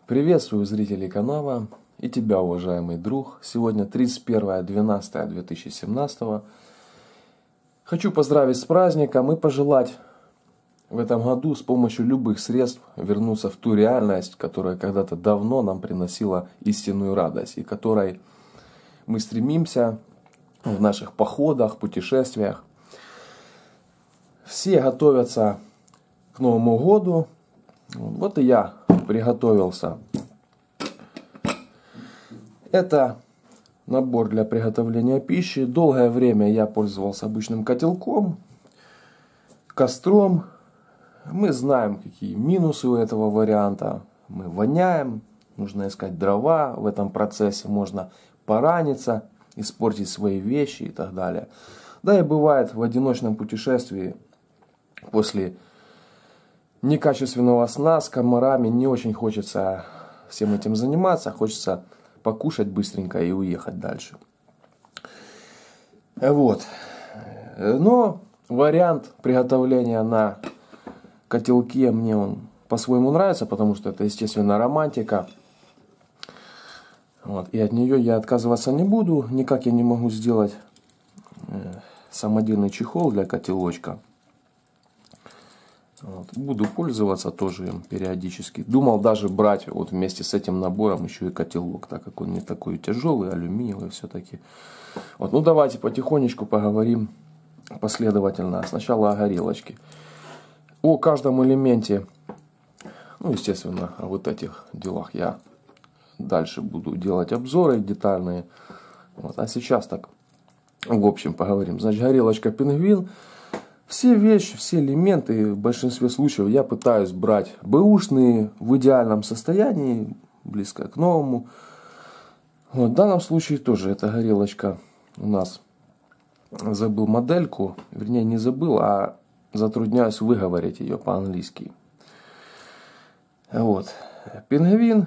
Приветствую зрителей канала и тебя, уважаемый друг. Сегодня 31.12.2017. Хочу поздравить с праздником и пожелать в этом году с помощью любых средств вернуться в ту реальность, которая когда-то давно нам приносила истинную радость и которой мы стремимся в наших походах, путешествиях. Все готовятся к Новому году. Вот и я приготовился. Это набор для приготовления пищи. Долгое время я пользовался обычным котелком, костром. Мы знаем, какие минусы у этого варианта. Мы воняем, нужно искать дрова. В этом процессе можно пораниться, испортить свои вещи и так далее. Да и бывает в одиночном путешествии после некачественного сна с комарами не очень хочется всем этим заниматься, хочется покушать быстренько и уехать дальше. Вот. Но вариант приготовления на котелке мне он по-своему нравится, потому что это, естественно, романтика. Вот. И от нее я отказываться не буду. Никак я не могу сделать самодельный чехол для котелочка. Вот. Буду пользоваться тоже им периодически. Думал даже брать вот вместе с этим набором еще и котелок, так как он не такой тяжелый, алюминиевый все-таки. Вот. Ну давайте потихонечку поговорим последовательно. Сначала о горелочке. О каждом элементе, ну естественно, о вот этих делах я дальше буду делать обзоры детальные. Вот. А сейчас так в общем поговорим. Значит, горелочка Пингвин. Все вещи, все элементы в большинстве случаев я пытаюсь брать бэушные, в идеальном состоянии, близко к новому. Вот, в данном случае тоже эта горелочка у нас, забыл модельку, вернее не забыл, а затрудняюсь выговорить ее по-английски. Вот, Пингвин.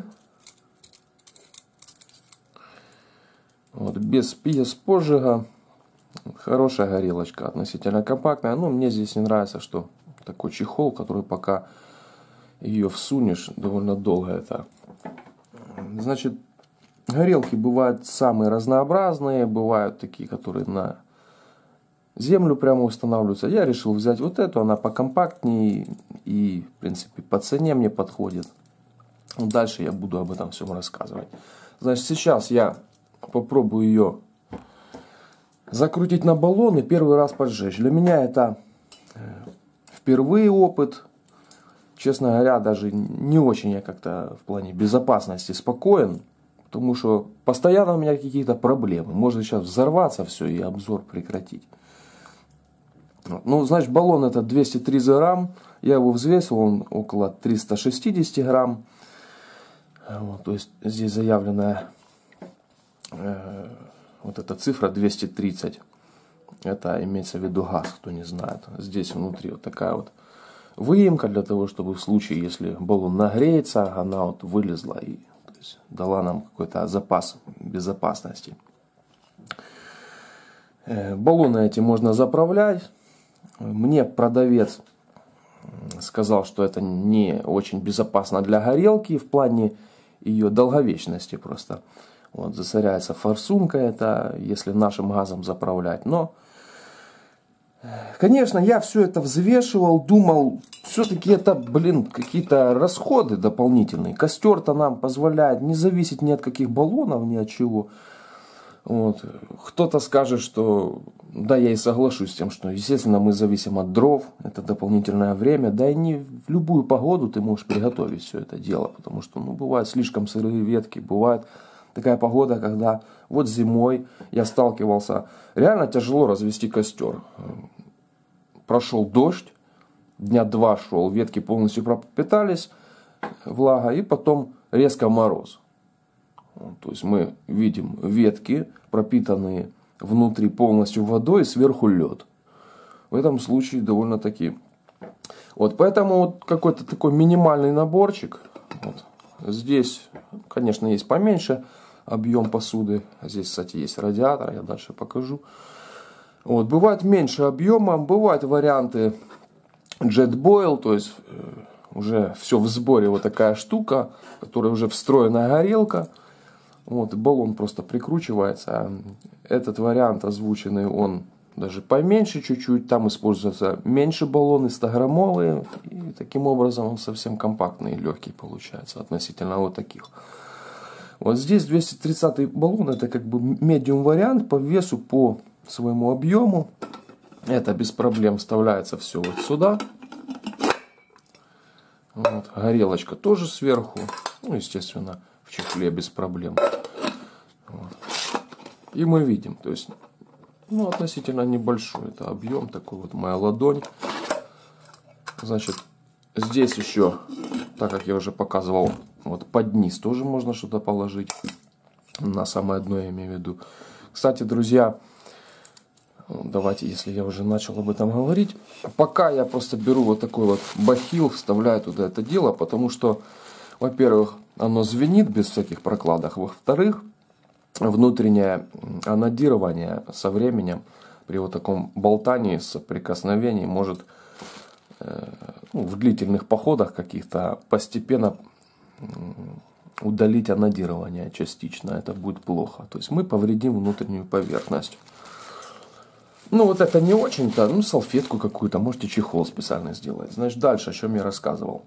Вот, без пьез-пожига. Хорошая горелочка, относительно компактная. Но мне здесь не нравится, что такой чехол, который пока ее всунешь, довольно долго это. Значит, горелки бывают самые разнообразные. Бывают такие, которые на землю прямо устанавливаются. Я решил взять вот эту, она покомпактнее и, в принципе, по цене мне подходит. Дальше я буду об этом всем рассказывать. Значит, сейчас я попробую ее закрутить на баллон и первый раз поджечь. Для меня это впервые опыт. Честно говоря, даже не очень я как-то в плане безопасности спокоен. Потому что постоянно у меня какие-то проблемы. Может сейчас взорваться все и обзор прекратить. Ну, значит, баллон это 230 грамм. Я его взвесил, он около 360 грамм. Вот, то есть здесь заявленная вот эта цифра 230, это имеется в виду газ, кто не знает. Здесь внутри вот такая вот выемка для того, чтобы в случае, если баллон нагреется, она вот вылезла и то есть, дала нам какой-то запас безопасности. Баллоны эти можно заправлять. Мне продавец сказал, что это не очень безопасно для горелки в плане ее долговечности просто. Вот, засоряется форсунка, это если нашим газом заправлять. Но, конечно, я все это взвешивал, думал, все-таки это, какие-то расходы дополнительные. Костер-то нам позволяет не зависеть ни от каких баллонов, ни от чего. Вот. Кто-то скажет, что, да, я и соглашусь с тем, что, естественно, мы зависим от дров, это дополнительное время. Да и не в любую погоду ты можешь приготовить все это дело, потому что, ну, бывают слишком сырые ветки, бывает такая погода, когда вот зимой я сталкивался, реально тяжело развести костер. Прошел дождь, дня 2 шел, ветки полностью пропитались, влага, и потом резко мороз. То есть мы видим ветки, пропитанные внутри полностью водой, сверху лед. В этом случае довольно-таки. Вот поэтому вот какой-то такой минимальный наборчик. Вот. Здесь, конечно, есть поменьше объем посуды. Здесь, кстати, есть радиатор, я дальше покажу. Вот. Бывает меньше объема, бывают варианты Jetboil, то есть уже все в сборе, вот такая штука, которая уже встроенная горелка. Вот, и баллон просто прикручивается. Этот вариант озвученный, он даже поменьше чуть-чуть. Там используются меньше баллоны, 100-граммовые. И таким образом он совсем компактный и легкий получается относительно вот таких. Вот здесь 230 баллон, это как бы медиум вариант по весу, по своему объему. Это без проблем вставляется все вот сюда. Вот, горелочка тоже сверху. Ну, естественно, в чехле без проблем. Вот. И мы видим, то есть, ну, относительно небольшой это объем, такой вот моя ладонь. Значит, здесь еще, так как я уже показывал, вот под низ тоже можно что-то положить. На самое дно я имею в виду. Кстати, друзья, давайте, если я уже начал об этом говорить. Пока я просто беру вот такой вот бахил, вставляю туда это дело, потому что, во-первых, оно звенит без всяких прокладок. Во-вторых, внутреннее анодирование со временем при вот таком болтании, соприкосновении может в длительных походах каких-то постепенно удалить анодирование частично. Это будет плохо. То есть мы повредим внутреннюю поверхность. Ну вот это не очень-то, ну салфетку какую-то, можете чехол специально сделать. Значит, дальше, о чем я рассказывал.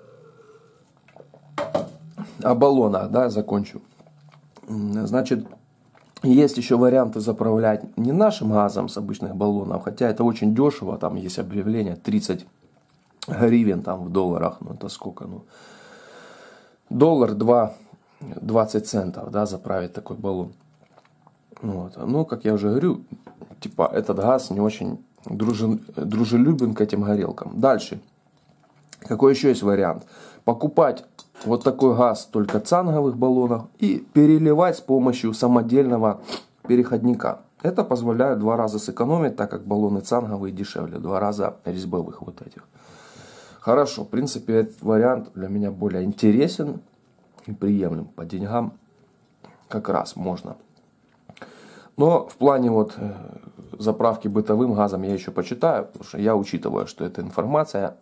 О баллонах, да, закончу. Значит, есть еще варианты заправлять не нашим газом с обычных баллонов, хотя это очень дешево, там есть объявление 30 гривен там в долларах, ну это сколько, ну доллар 20 центов, да, заправить такой баллон. Вот. Ну, как я уже говорю, типа этот газ не очень дружелюбен к этим горелкам. Дальше. Какой еще есть вариант? Покупать вот такой газ только в цанговых баллонах и переливать с помощью самодельного переходника. Это позволяет 2 раза сэкономить, так как баллоны цанговые дешевле, 2 раза резьбовых вот этих. Хорошо, в принципе, этот вариант для меня более интересен и приемлем. По деньгам как раз можно. Но в плане вот заправки бытовым газом я еще почитаю, потому что я учитываю, что эта информация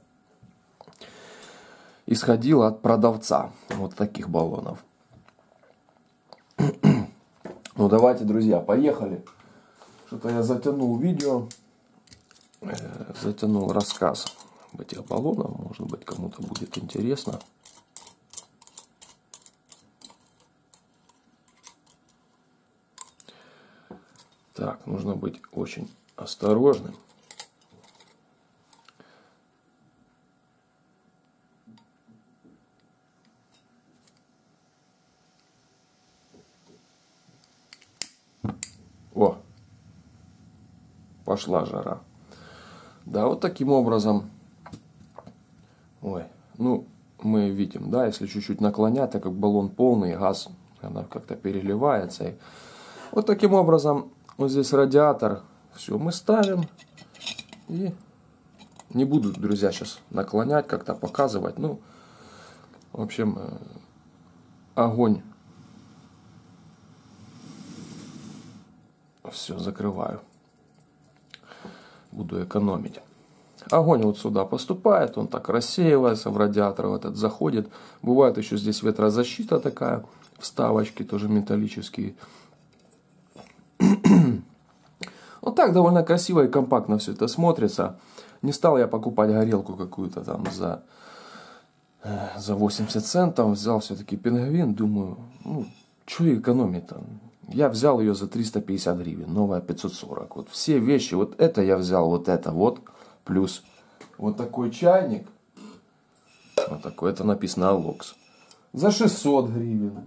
исходила от продавца вот таких баллонов. Ну давайте, друзья, поехали. Что-то я затянул видео, затянул рассказ об этих баллонах. Может быть, кому-то будет интересно. Так, нужно быть очень осторожным. О, пошла жара. Да, вот таким образом. Ой, ну, мы видим, да, если чуть-чуть наклонять, так как баллон полный, газ она как-то переливается. И вот таким образом, вот здесь радиатор. Все, мы ставим. И не буду, друзья, сейчас наклонять, как-то показывать. Ну, в общем, огонь. Все, закрываю. Буду экономить. Огонь вот сюда поступает, он так рассеивается в радиатор, в этот заходит. Бывает еще здесь ветрозащита такая, вставочки тоже металлические. Вот так довольно красиво и компактно все это смотрится. Не стал я покупать горелку какую-то там за 80 центов. Взял все-таки пингвин. Думаю, ну, что экономить-то? Я взял ее за 350 гривен. Новая 540. Вот все вещи. Вот это я взял. Вот это вот. Плюс вот такой чайник. Вот такой. Это написано Алокс. За 600 гривен.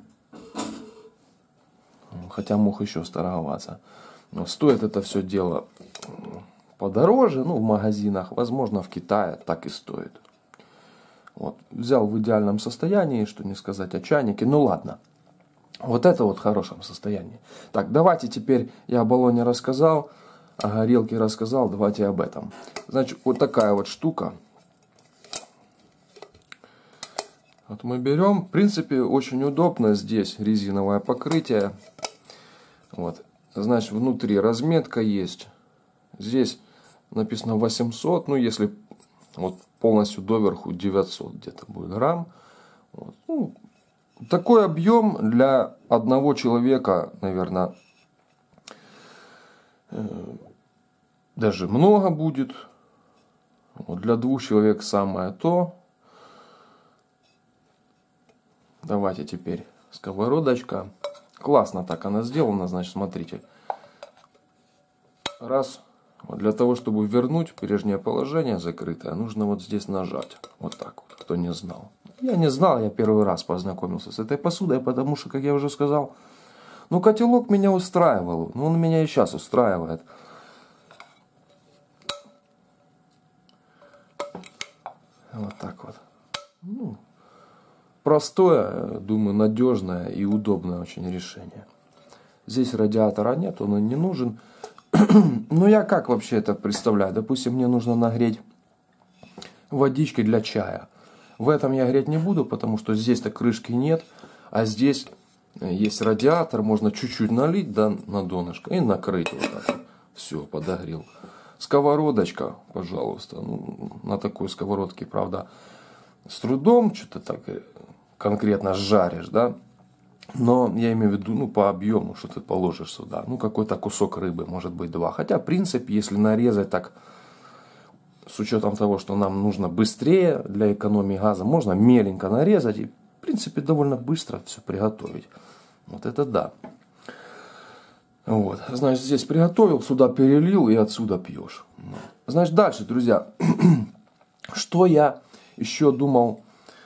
Хотя мог еще сторговаться. Но стоит это все дело подороже, ну, в магазинах, возможно, в Китае так и стоит. Вот. Взял в идеальном состоянии, что не сказать о чайнике, ну ладно. Вот это вот в хорошем состоянии. Так, давайте теперь, я о баллоне рассказал, о горелке рассказал, давайте об этом. Значит, вот такая вот штука. Вот мы берем, в принципе, очень удобно, здесь резиновое покрытие. Вот. Значит, внутри разметка есть. Здесь написано 800. Ну, если Вот полностью доверху 900 где-то будет грамм. Вот. Ну, такой объем для одного человека, наверное, даже много будет. Вот для 2 человек самое то. Давайте теперь сковородочка. Классно так она сделана, значит, смотрите. Раз. Вот для того, чтобы вернуть прежнее положение закрытое, нужно вот здесь нажать. Вот так вот, кто не знал. Я не знал, я первый раз познакомился с этой посудой, потому что, как я уже сказал, ну, котелок меня устраивал. Ну, он меня и сейчас устраивает. Вот так вот. Ну, простое, думаю, надежное и удобное очень решение. Здесь радиатора нет, он и не нужен. Ну, я как вообще это представляю? Допустим, мне нужно нагреть водички для чая. В этом я греть не буду, потому что здесь-то крышки нет. А здесь есть радиатор, можно чуть-чуть налить, да, на донышко и накрыть вот так. Все, подогрел. Сковородочка, пожалуйста. Ну, на такой сковородке, правда, с трудом что-то так конкретно жаришь, да. Но я имею в виду, ну, по объему, что ты положишь сюда. Ну, какой-то кусок рыбы, может быть, 2. Хотя, в принципе, если нарезать так, с учетом того, что нам нужно быстрее для экономии газа, можно меленько нарезать и, в принципе, довольно быстро все приготовить. Вот это да. Вот, значит, здесь приготовил, сюда перелил и отсюда пьешь. Значит, дальше, друзья, что я еще думал,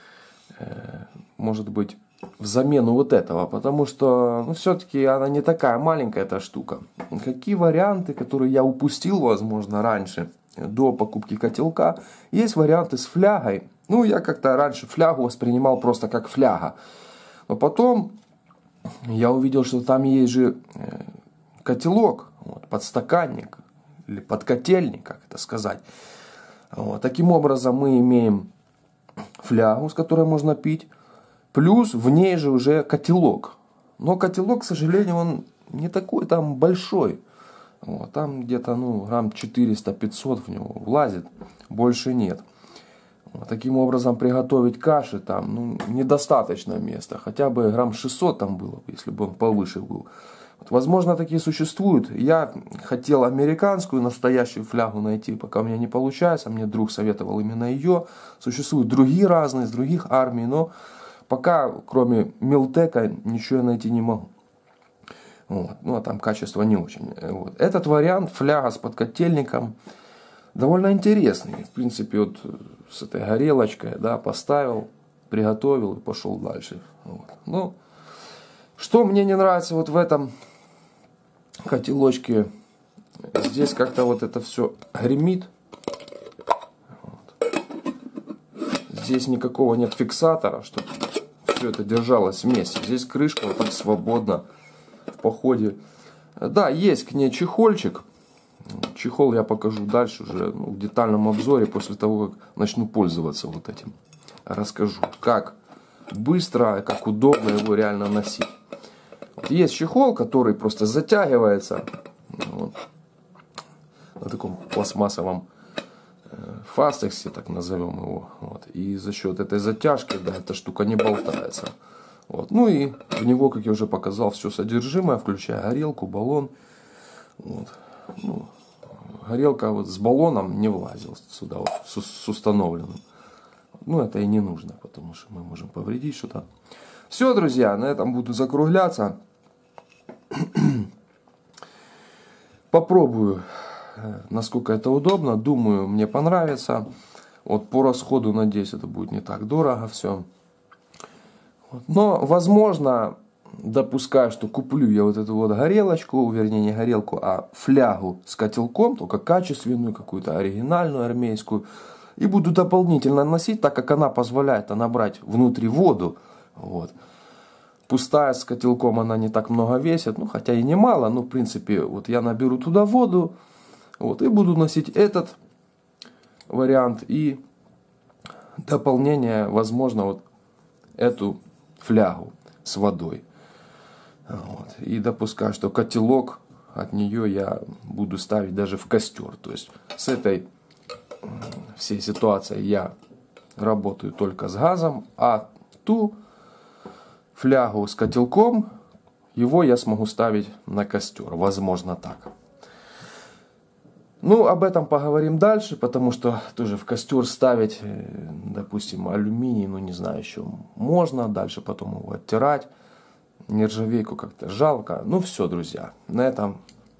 может быть, в замену вот этого, потому что, ну, все-таки она не такая маленькая, эта штука. Какие варианты, которые я упустил, возможно, раньше, до покупки котелка, есть варианты с флягой. Ну, я как-то раньше флягу воспринимал просто как фляга. Но потом я увидел, что там есть же котелок, вот, подстаканник, или подкотельник, как это сказать. Вот. Таким образом, мы имеем флягу, с которой можно пить. Плюс в ней же уже котелок. Но котелок, к сожалению, он не такой там большой. Вот, там где-то, ну, грамм 400-500 в него влазит. Больше нет. Вот, таким образом, приготовить каши там, ну, недостаточно места. Хотя бы грамм 600 там было бы, если бы он повыше был. Вот, возможно, такие существуют. Я хотел американскую настоящую флягу найти, пока у меня не получается. Мне друг советовал именно ее. Существуют другие разные, из других армий, но пока, кроме Милтека, ничего я найти не могу. Вот. Ну, а там качество не очень. Вот. Этот вариант, фляга с подкотельником, довольно интересный. В принципе, вот с этой горелочкой, да, поставил, приготовил и пошел дальше. Вот. Ну, что мне не нравится вот в этом котелочке, здесь как-то вот это все гремит. Вот. Здесь никакого нет фиксатора, чтобы все это держалось вместе. Здесь крышка вот так свободно в походе. Да, есть к ней чехольчик. Чехол я покажу дальше уже, ну, в детальном обзоре, после того, как начну пользоваться вот этим. Расскажу, как быстро, как удобно его реально носить. Вот есть чехол, который просто затягивается вот, на таком пластмассовом фастексе, так назовем его. Вот. И за счет этой затяжки, да, эта штука не болтается. Вот. Ну и в него, как я уже показал, все содержимое, включая горелку, баллон. Вот. Ну, горелка вот с баллоном не влазила сюда, вот, с установленным. Ну, это и не нужно, потому что мы можем повредить что-то. Все, друзья, на этом буду закругляться. Попробую, насколько это удобно. Думаю, мне понравится. Вот по расходу, надеюсь, это будет не так дорого все. Но, возможно, допускаю, что куплю я вот эту вот горелочку, вернее, не горелку, а флягу с котелком, только качественную, какую-то оригинальную армейскую. И буду дополнительно носить, так как она позволяет набрать внутри воду. Вот. Пустая с котелком она не так много весит, ну хотя и немало, но в принципе вот я наберу туда воду, вот, и буду носить этот вариант и дополнение, возможно, вот эту флягу с водой. Вот. И допускаю, что котелок от нее я буду ставить даже в костер, то есть с этой всей ситуации я работаю только с газом, а ту флягу с котелком, его я смогу ставить на костер. Возможно так. Ну, об этом поговорим дальше, потому что тоже в костер ставить, допустим, алюминий, ну не знаю, еще можно, дальше потом его оттирать. Нержавейку как-то жалко. Ну все, друзья, на этом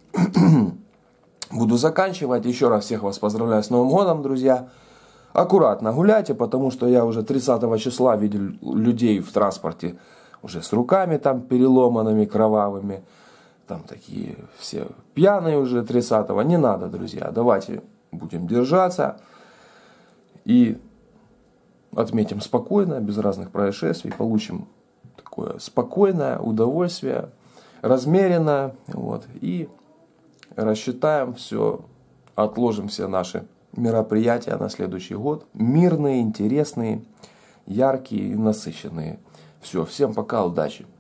буду заканчивать. Еще раз всех вас поздравляю с Новым годом, друзья. Аккуратно гуляйте, потому что я уже 30 числа видел людей в транспорте уже с руками там переломанными, кровавыми. Там такие все пьяные уже 30-го. Не надо, друзья. Давайте будем держаться. И отметим спокойно, без разных происшествий. Получим такое спокойное удовольствие, размеренно. Вот, и рассчитаем все, отложим все наши мероприятия на следующий год. Мирные, интересные, яркие и насыщенные. Все, всем пока, удачи.